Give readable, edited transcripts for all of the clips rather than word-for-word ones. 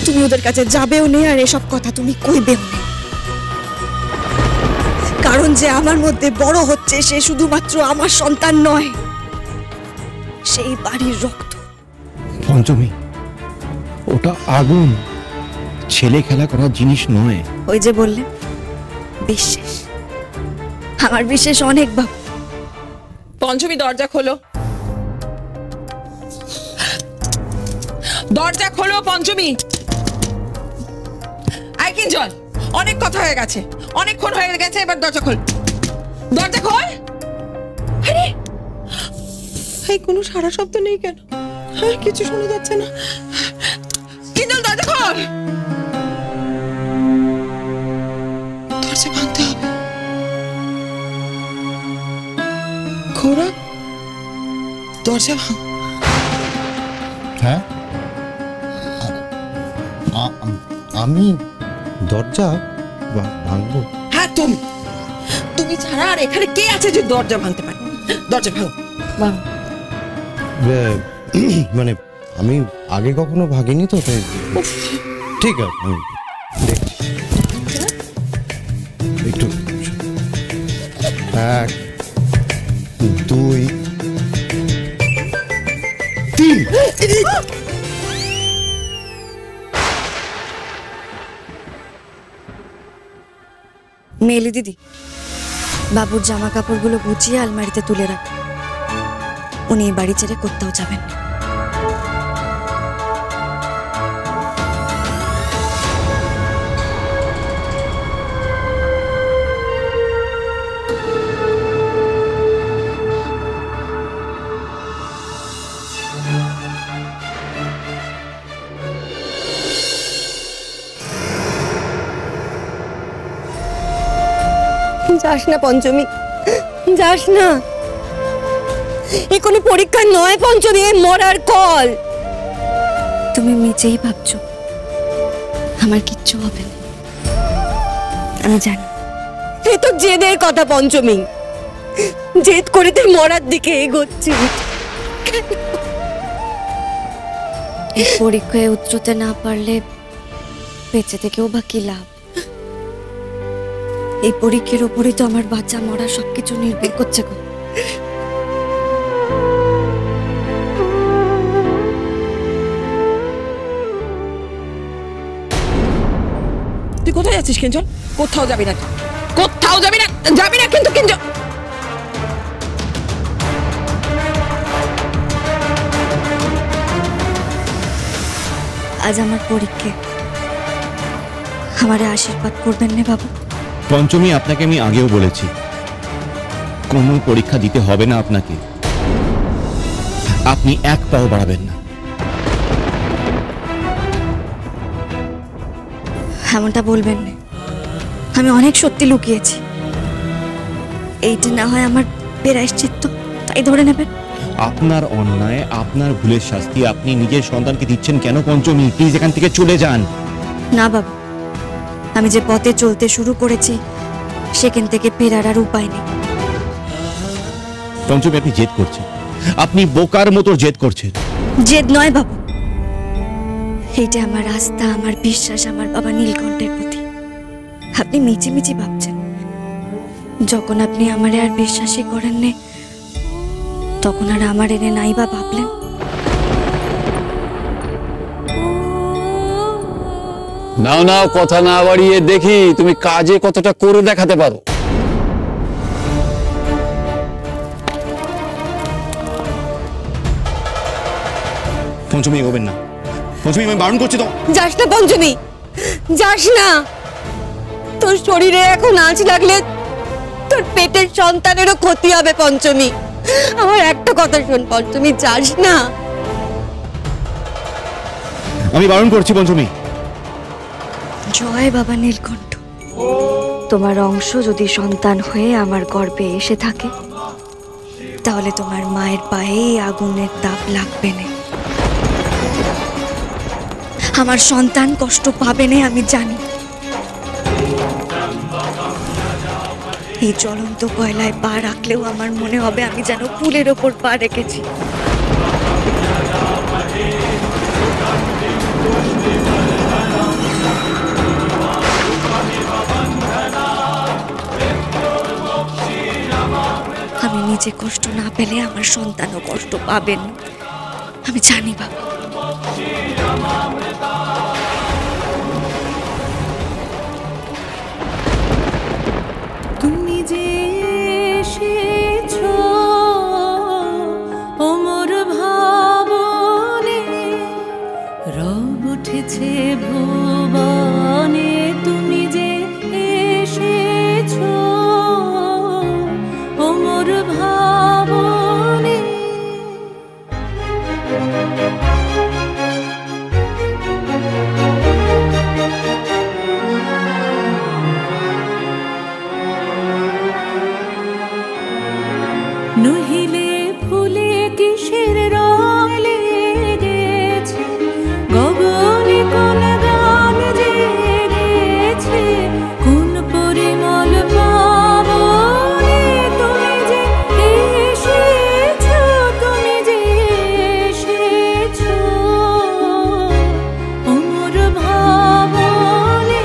তুমি ওদের কাছে যাবেও নেই আর এসব কথা তুমি কইবেও নেই, কারণ যে আমার মধ্যে বড় হচ্ছে সে শুধুমাত্র আমার সন্তান নয়, সেই বাড়ির রক্ত। পঞ্চমী, ওটা আগুন, ছেলে খেলা করার জিনিস নয়। ওই যে বললে বিশ্বাস, আমার বিশ্বাস অনেক বাবু। পঞ্চমী দরজা খোলো, দরজা খোলো পঞ্চমী। আই কিঞ্জল, অনেক কথা হয়ে গেছে, অনেকক্ষণ হয়ে গেছে, এবার দরজা খোল, দরজা খোল। আরে এই কোনো সারা শব্দ নেই কেন? হ্যাঁ, কিছু শোনা যাচ্ছে না। কিঞ্জল দরজা খোল, দরজা ভাঙতে হবে। ঘোড়া, দরজা ভাঙ। হ্যাঁ, আমি দরজা ভাঙবো? হ্যাঁ তুমি, তুমি ছাড়া আর এখানে কে আছে যে দরজা ভাঙতে পারে? দরজা ভাঙ। মানে আমি আগে কখনো ভাগিনি তো, তাই। ঠিক আছে, আমি দেখছি। একটু 1 2 3। মেলি দিদি, বাবুর জামা কাপড়গুলো গুছিয়ে আলমারিতে তুলে রাখ, উনি বাড়ি ছেড়ে কোথাও যাবেন না। যাস না পঞ্চমী, যাস না, এ কোনো পরীক্ষা নয় পঞ্চমী, এ মরার কল। তুমি নিজেই ভাবছো আমার কিচ্ছু হবে না, আমি জানি। এ তো জেদের কথা পঞ্চমী, জেদ করে তুই মরার দিকে এগোচ্ছিস। এই পরীক্ষায় উতরতে না পারলে বেঁচে থেকেও বা কি লাভ? এই পরীক্ষার উপরই তো আমার বাচ্চা মরা সবকিছু নির্ভর করছে গো। তুই কোথায় যাচ্ছিস কিঞ্জল? কোথাও যাবি না, কোথাও যাবি না, যাবি না কিন্তু কিঞ্জল। আজ আমার পরীক্ষা, আমারে আশীর্বাদ করবেন না বাবু? পঞ্চমী, আপনাকে আমি আগেও বলেছি কোনো পরীক্ষা দিতে হবে না আপনাকে, আপনি 1 পাও বাড়াবেন না। এমনটা বলবেন না, আমি অনেক সত্যি লুকিয়েছি, এইটা না হয় আমার প্রায়শ্চিত্ত, তাই ধরে নেবেন। আপনার অন্যায়, আপনার ভুলের শাস্তি আপনি নিজের সন্তানকে দিচ্ছেন কেন পঞ্চমী? প্লিজ এখান থেকে চলে যান। না বাবু, আমি যে পথে চলতে শুরু করেছি সেখান থেকে ফেরার আর উপায় নেই। পঞ্চমী, আপনি জেদ করছেন, আপনি বোকার মতো জেদ করছেন। জেদ নয় বাবু, এইটা আমার আস্থা, আমার বিশ্বাস আমার বাবা নীলকণ্ঠের প্রতি। আপনি মিছিমিছি ভাবছেন, যখন আপনি আমারে আর বিশ্বাসই করেন না তখন আর আমার এনে নাই বা ভাবলেন। নাও নাও, কথা না বাড়িয়ে দেখি তুমি কাজে কতটা করে দেখাতে পারো। পঞ্চমী, এগোবেন না পঞ্চমী, আমি বারণ করছি তো। যাস না পঞ্চমী, যাস না, তোর শরীরে এখন আঁচ লাগলে তোর পেটের সন্তানেরও ক্ষতি হবে পঞ্চমী। আমার একটা কথা শোন পঞ্চমী, যাস না। আমি বারণ করছি পঞ্চমী। জয় বাবা নীলকণ্ঠ, তোমার অংশ যদি সন্তান হয়ে আমার গর্ভে এসে থাকে তাহলে তোমার মায়ের পায়ে আগুনের তাপ লাগবে না। আমার সন্তান কষ্ট পাবে না আমি জানি। এই জ্বলন্ত কয়লায় পা রাখলেও আমার মনে হবে আমি যেন ফুলের ওপর পা রেখেছি। নিজে কষ্ট না পেলে আমার সন্তানও কষ্ট পাবেন। আমি জানি বাবা। তুমি যে এসেছো ওমর ভাবনে, রব উঠেছে ভুবনে। তুমি যে এসেছো ওমর ভাবনে, নহিলে ফুলে কিসের রং লেগেছে, গগনে কোন গান জেগেছে, কোন পরিমল পাবনে। তুমি যে এসেছো, তুমি যে এসেছো ওমর ভাবনে।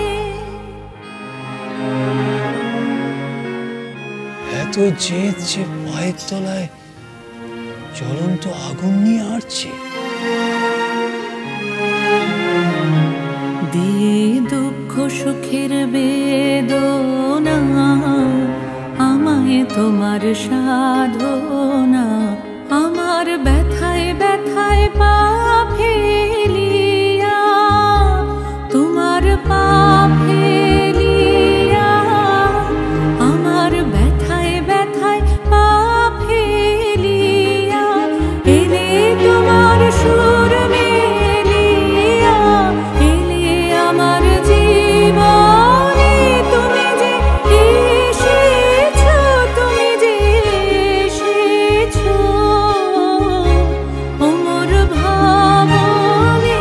এত জেদ যে পায়ের তলায় জ্বলন্ত আগুন নিয়ে আসছে। দিয়ে দুঃখ সুখের বেদনা, আমায় তোমার সাধনা। আমার ব্যথায় ব্যথায় পা ফেলিয়া, তোমার পা ফেলিয়া, আমার ব্যথায় ব্যথায় পা ফেলিয়া, এলে তোমার সুর মেলিয়া, এলে আমার জীবনে। তুমি যে এসেছো, তুমি যে এসেছো ওমর ভাবনে।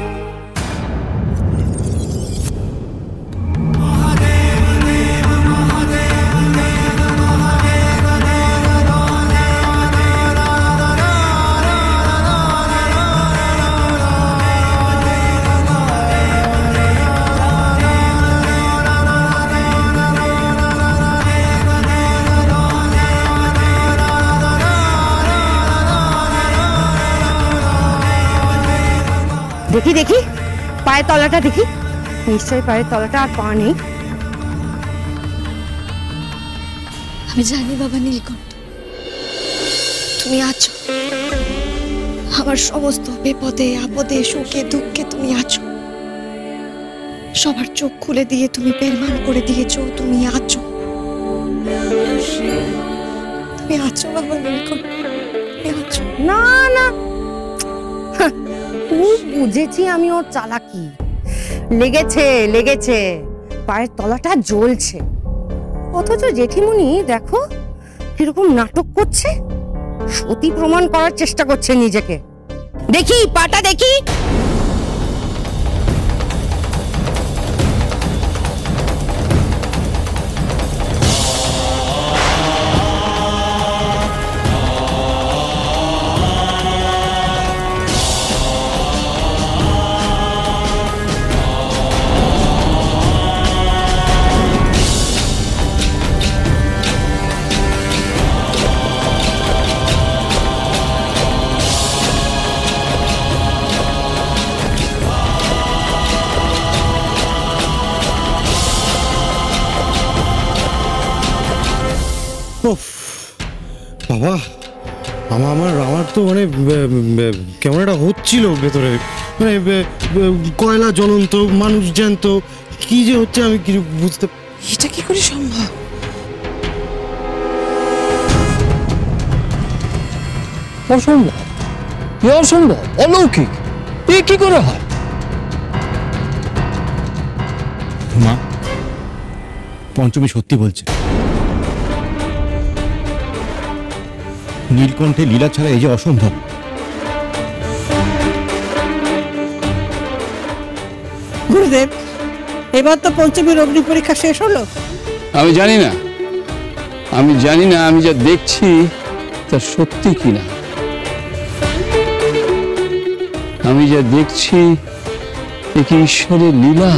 দেখি দেখি পায়ের তলাটা দেখি, নিশ্চয়ই পায়ের তলাটা আর পা নেই। আমি জানি বাবা নীলকণ্ঠ, তুমি আছো। আমার সমস্ত বিপদে আপদে সুখে দুঃখে তুমি আছো। সবার চোখ খুলে দিয়ে তুমি বেরমান করে দিয়েছো, তুমি আছো। তুমি আছো বাবা নীলকণ্ঠ, তুমি আছো। না না, বুঝেছি আমি ওর চালাকি। লেগেছে লেগেছে, পায়ের তলাটা জ্বলছে। অথচ জেঠিমুনি দেখো কিরকম নাটক করছে, সতী প্রমাণ করার চেষ্টা করছে নিজেকে। দেখি পাটা দেখি। বাবা, আমার তো মানে কেমন একটা হচ্ছিল ভেতরে, মানে কয়লা জ্বলন্ত, মানুষ জ্যান্ত, কি যে হচ্ছে আমি কিছু বুঝতে। এটা কি করে সম্ভব? অসম্ভব, এ অসম্ভব, অলৌকিক। এ কি করে হয়? মা, পঞ্চমী সত্যি বলছে। নীলকণ্ঠে লীলা ছাড়া এই যে অসম্ভব। গুরুদেব, এবার তো পঞ্চমীর অগ্নি পরীক্ষা শেষ হলো। আমি জানি না, আমি জানি না আমি যা দেখছি তা সত্যি কিনা। আমি যা দেখছি এ কি ঈশ্বরের লীলা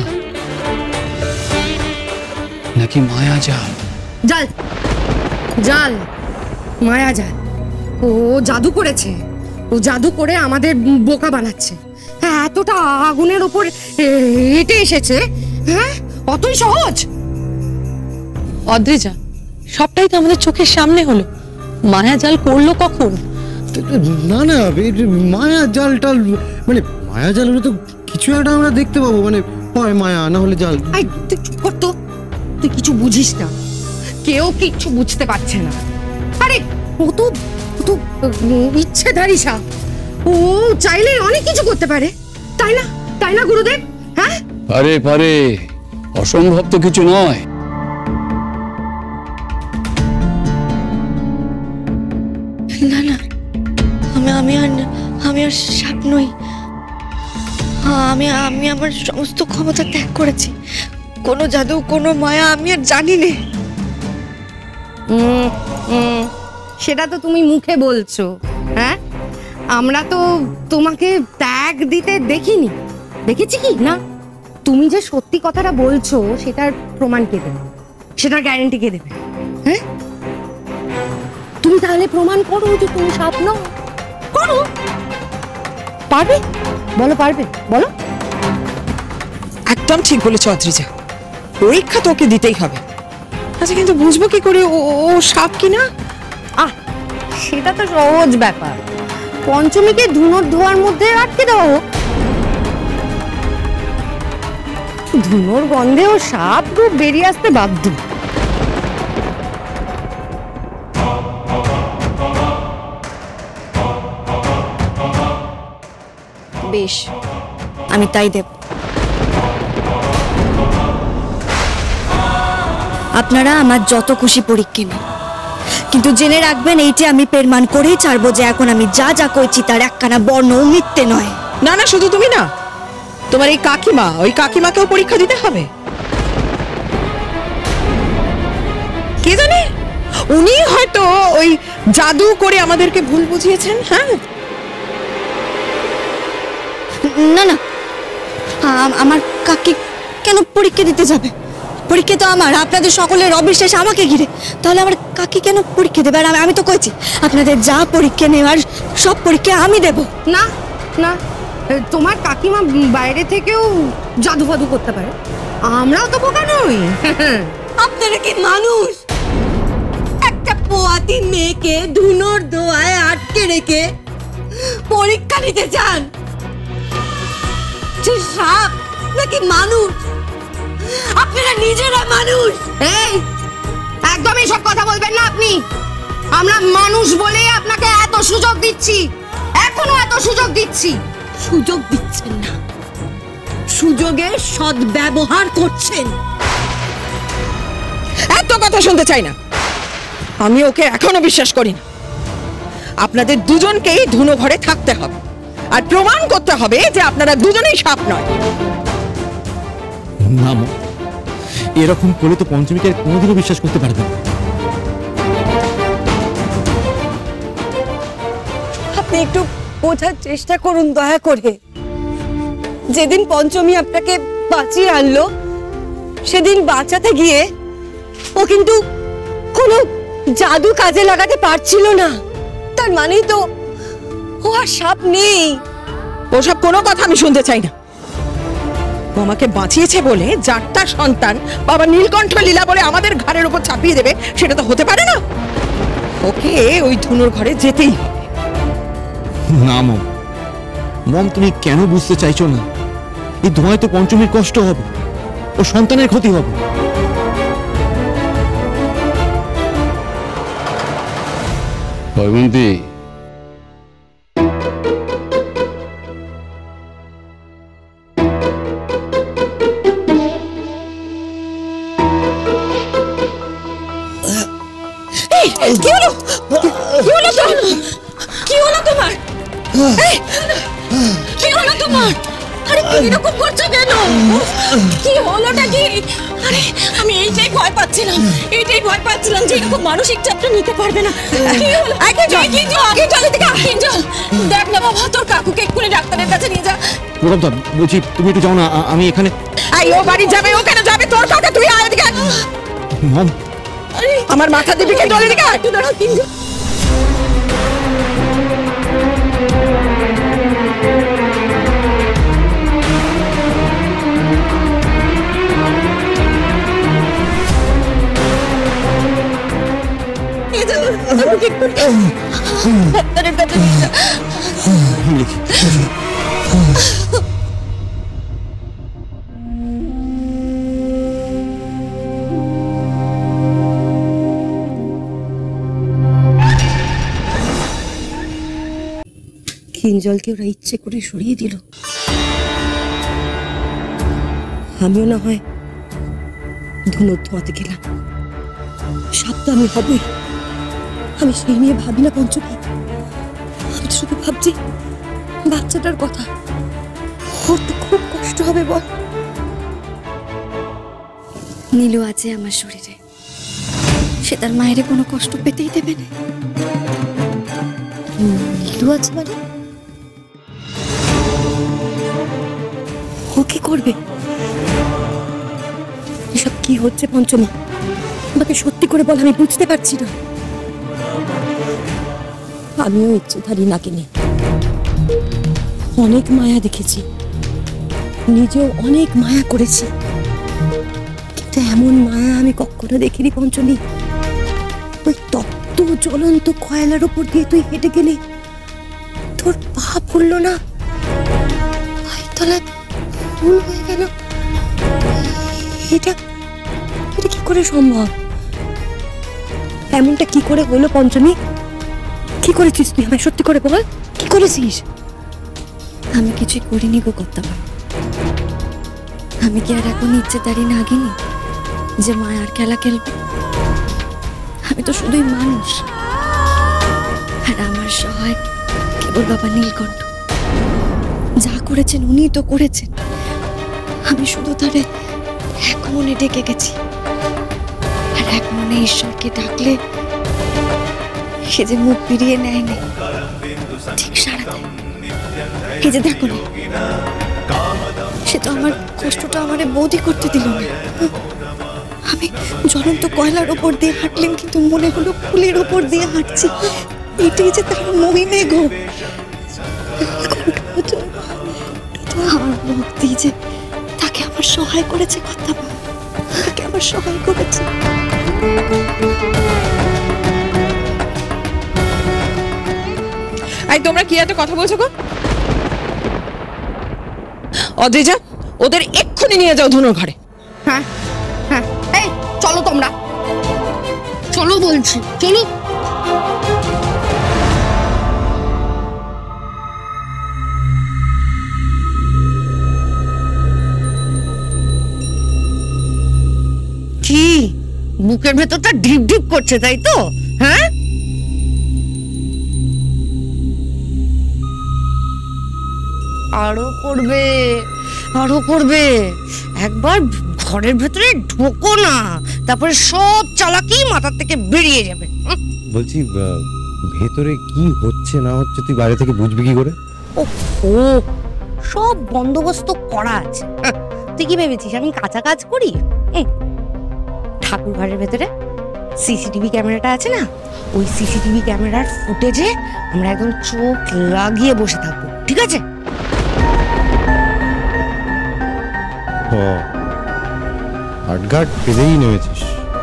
নাকি মায়াজাল? জাল জাল, মায়াজাল। ও জাদু করেছে, ও জাদু করে আমাদের বোকা বানাচ্ছে। হ্যাঁ, এতটা আগুনের ওপর এটে এসেছে, হ্যাঁ অতই সহজ? অদ্রিজা, সবটাই তো আমাদের চোখের সামনে হলো। মায়াজাল করলো কখন? না না, মায়া জাল টাল মানে মায়া জাল হলে তো কিছু একটা আমরা দেখতে পাবো, মানে হয় মায়া না হলে জাল। আই তুই চুপ কর তো, তুই কিছু বুঝিস না, কেউ কিচ্ছু বুঝতে পারছে না। আরে ও তো ইচ্ছেধারী সাপ, ও চাইলে অনেক কিছু করতে পারে, তাই না? তাই না গুরুদেব? হ্যাঁ পারে পারে, অসম্ভব তো কিছু নয়। না না, আমি আর সাপ নই। আমি আমার সমস্ত ক্ষমতা ত্যাগ করেছি। কোনো জাদু, কোনো মায়া আমি আর জানি না। সেটা তো তুমি মুখে বলছো, হ্যাঁ আমরা তো তোমাকে ত্যাগ দিতে দেখিনি। দেখেছি কি না? তুমি যে সত্যি কথাটা বলছো সেটার প্রমাণ কে দেবে, সেটার গ্যারান্টি কে দেবে? হ্যাঁ তুমি তাহলে প্রমাণ করো যে তুমি সাপ নও, করো। পারবে? বলো পারবে, বলো। একদম ঠিক বলেছ অদ্রিজা, পরীক্ষা তো ওকে দিতেই হবে। আচ্ছা, কিন্তু বুঝবো কি করে ও সাপ কিনা? সেটা তো সহজ ব্যাপার, পঞ্চমীকে ধুনোর ধোয়ার মধ্যে আটকে দেওয়া হোক। ধুনোর গন্ধেও সাপ রূপ বেরিয়ে আসতে বাধ্য। বেশ, আমি তাই দেব। আপনারা আমার যত খুশি পরীক্ষা নেন, কিন্তু জেনে রাখবেন এইটি আমি প্রমাণ করেই ছাড়বো যে এখন আমি যা যা কইছি তার একখানা বর্ণ মিথ্যে নয়। না না, শুধু তুমি না, তোমার এই কাকিমা, ওই কাকিমাকেও পরীক্ষা দিতে হবে। কে জানে, উনি হয়তো ওই জাদু করে আমাদেরকে ভুল বুঝিয়েছেন। হ্যাঁ না না, আমার কাকি কেন পরীক্ষা দিতে যাবে? পরীক্ষা তো আমার, আপনাদের সকলের অবিশ্বাস আমাকে ঘিরে। তাহলে আমার কাকি কেন পরীক্ষা দেবে? আর আমি তো কইছি আপনাদের যা পরীক্ষা নেওয়ার সব পরীক্ষা আমি দেব। না না, তোমার কাকিমা বাইরে থেকেও জাদু ফাদু করতে পারে, আমরাও তো বোকা নই। আপনারা কি মানুষ? একটা পোয়াতি মেয়েকে ধুনোর দোয়ায় আটকে রেখে পরীক্ষা নিতে চান? সে সাপ নাকি মানুষ? আপনারা নিজেরা মানুষ। এই একদম এসব কথা বলবেন না আপনি। আমরা মানুষ বলে আপনাকে এত সুযোগ দিচ্ছি, এখনো এত সুযোগ দিচ্ছি। সুযোগ দিচ্ছেন না, সুযোগের সদ্ব্যবহার করছেন। এত কথা শুনতে চাই না, আমি ওকে এখনো বিশ্বাস করি না। আপনাদের দুজনকেই ধুনো ঘরে থাকতে হবে আর প্রমাণ করতে হবে যে আপনারা দুজনেই সাপ নয়। না মা, এরকম করে তো পঞ্চমীকে কোনোদিনও বিশ্বাস করতে পারবে না। আপনি একটু বোঝার চেষ্টা করুন দয়া করে। যেদিন পঞ্চমী আপনাকে বাঁচিয়ে আনলো, সেদিন বাঁচাতে গিয়ে ও কিন্তু কোনো জাদু কাজে লাগাতে পারছিল না। তার মানেই তো ও আর সাপ নেই। ওসব কোনো কথা আমি শুনতে চাই না। ও আমাকে বাঁচিয়েছে বলে যারটা সন্তান বাবা নীলকণ্ঠ লীলা বলে আমাদের ঘরের উপর চাপিয়ে দেবে, সেটা তো হতে পারে না। ওকে ওই ধুনোর ঘরে যেতেই হবে। না মম, মম তুমি কেন বুঝতে চাইছো না? এই ধোঁয়ায় তো পঞ্চমীর কষ্ট হবে, ও সন্তানের ক্ষতি হবে। বৈমন্তী, কি হলো? কি হলো তোর? কি হলো তোমার? কি হলো তোমার? আরে কি এরকম করছো কেন? কি হলোটা কি? আরে আমি এইটাই ভয় পাচ্ছিলাম যে এরকম মানসিক চাপটা নিতে পারবে না। কি হলো? আগে চল এদিকে। দেখ না বাবা, তোর কাকুকে এক্ষুনি ডাক্তারের কাছে নিয়ে যা। প্রণবদা, বলছি তুমি একটু যাও না, আমি এখানে। ও বাড়ি যাবে, ও কেন যাবে? তোর কাউকে তুই আয় এদিকে। মম, আমার মাথা দিবি কে? চল এদিকে। ডাক্তারের কাছে নিয়ে যা। কিঞ্জলকে ওরা ইচ্ছে করে সরিয়ে দিল, আমিও না হয় ধুনোর ধোঁয়াতে গেলাম। সাপ তো আমি হবই, আমি সেই নিয়ে ভাবি না পঞ্চমী। আমি তো শুধু ভাবছি বাচ্চাটার কথা, ওর তো খুব কষ্ট হবে বল। নীলু আছে আমার শরীরে, সে তার মায়ের কোনো কষ্ট পেতেই দেবে না। নীলু আছে মানে ও কি করবে? এসব কি হচ্ছে পঞ্চমী? আমাকে সত্যি করে বল, আমি বুঝতে পারছি না। আমিও ইচ্ছেধারী নাকি নেই, অনেক মায়া দেখেছি, নিজেও অনেক মায়া করেছি, কিন্তু এমন মায়া আমি কখনো দেখিনি পঞ্চমী। ওই তপ্ত জ্বলন্ত কয়লার উপর দিয়ে তুই হেঁটে গেলি, তোর পা পড়ল না, পায়ের ফুল হয়ে গেল। এটা এটা কি করে সম্ভব? এমনটা কি করে হলো পঞ্চমী? কি করেছিস তুই? আমায় সত্যি করে বল, কি করেছিস? আমি কিছুই করিনি গো কর্তাবা। আমি কি আর এখন ইচ্ছে তারি নাগিনি যে মায়ার খেলা খেলবে? আমি তো শুধুই মানুষ, আর আমার সহায় কেবল বাবা নীলকণ্ঠ। যা করেছেন উনি তো করেছেন, আমি শুধু তারে এক মনে ডেকে গেছি। আর এক মনে ঈশ্বরকে ডাকলে সে যে মুখ ফিরিয়ে নেয় না, ঠিক সারা দেয়। এই যে দেখো না, সে তো আমার কষ্টটা আমারে বোধই করতে দিল না। আমি জ্বলন্ত কয়লার ওপর দিয়ে হাঁটলাম, কিন্তু মনে হলো ফুলের ওপর দিয়ে হাঁটছি। এটাই যে তার মহিমে গো। আমার ভক্তি যে তাকে আমার সহায় করেছে কর্তাবা, তাকে আমার সহায় করেছে। এই তোমরা কি এত কথা বলছো গো? অদ্রিজা, ওদের এক্ষুনি নিয়ে যাও ধুনোর ঘরে। হ্যাঁ হ্যাঁ, এই চলো তোমরা, চলো বলছি, চলো। কি বুকের ভেতরটা ঢিপ ঢিপ করছে, তাই তো? হ্যাঁ, আরো করবে, আরো করবে। একবার ঘরের ভেতরে ঢোকো না, তারপরে সব চালাকি মাথার থেকে বেরিয়ে যাবে। বলছি ভেতরে কি হচ্ছে না হচ্ছে তুই বাইরে থেকে বুঝবি কি করে? ও সব বন্দোবস্ত করা আছে। তুই কি ভেবেছিস আমি কাঁচা কাজ করি? ঠাকুর ঘরের ভেতরে সিসিটিভি ক্যামেরাটা আছে না, ওই সিসিটিভি ক্যামেরার ফুটেজে আমরা একদম চোখ লাগিয়ে বসে থাকবো, ঠিক আছে? আটঘাট পেলেই নেমেছিস।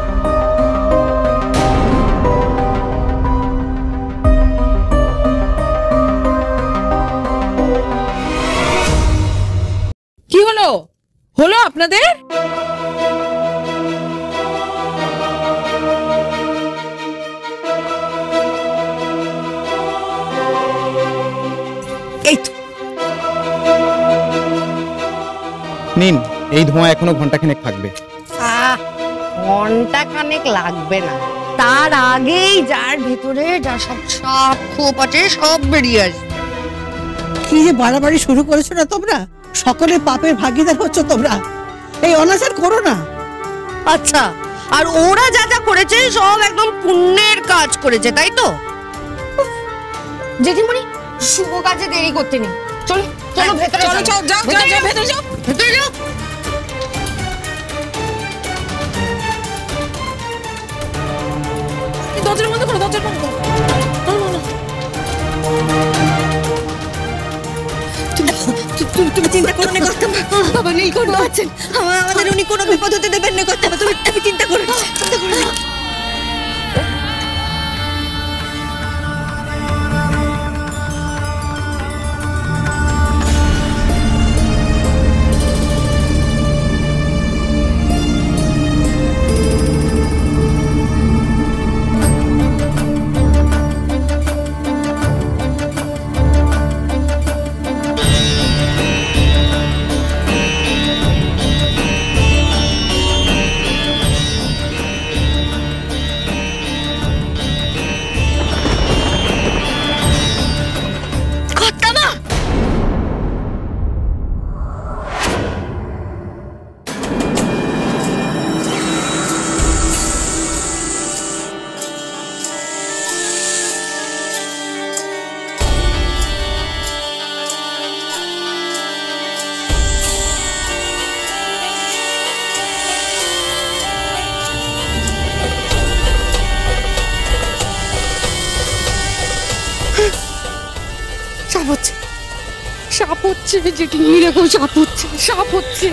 কি হলো হলো আপনাদের? এই তো নিন, এই ধোঁয়া এখনো ঘন্টাখানেক থাকবে। ঘন্টা খানেক লাগবে না, তার আগেই যার ভেতরে যা সব সাপ খোপ আছে সব বেরিয়ে আসবে। কি যে বাড়াবাড়ি শুরু করেছো না তোমরা? সকলে পাপের ভাগিদার হচ্ছ তোমরা, এই অনাচার করো না। আচ্ছা, আর ওরা যা যা করেছে সব একদম পুণ্যের কাজ করেছে, তাই তো? জেঠিমণি, শুভ কাজে দেরি করতে নেই, চলো চলো ভেতরে চলো, যাও যাও যাও, ভেতরে যাও, ভেতরে যাও। দরজার বন্ধ করো, দরজার বন্ধ করো। তুমি চিন্তা করো না কর্তাবা, বাবা নীলকণ্ঠ আছেন, আমাদের উনি কোনো বিপদ হতে দেবেন না কর্তাবা। তুমি চিন্তা করো না। সাপ হচ্ছে, সাপ হচ্ছে, যেটি এরকম সাপ হচ্ছে, সাপ হচ্ছে।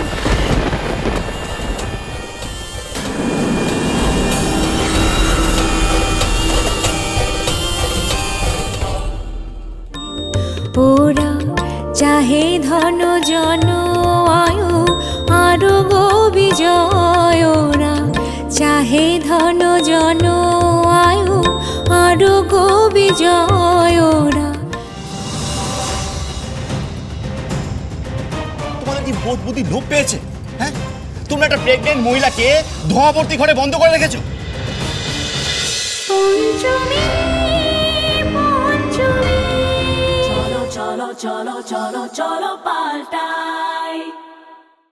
ওরা চাহে ধন জন আয়ু আরো গো বিজয়, ওরা চাহে ধন জন আয়ু আরো গো বিজয়, ওরা। তোমাদের কি বোধ বুদ্ধি লোপ পেয়েছে? হ্যাঁ, তোমরা একটা প্রেগনেন্ট মহিলাকে ধোঁয়াবর্তী ঘরে বন্ধ করে রেখেছো। পঞ্চমী পঞ্চমী, চলো চলো চলো চলো চলো পাল্টাই।